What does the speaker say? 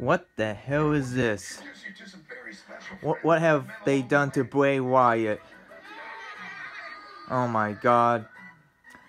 What the hell is this? What have they done to Bray Wyatt? Oh my god.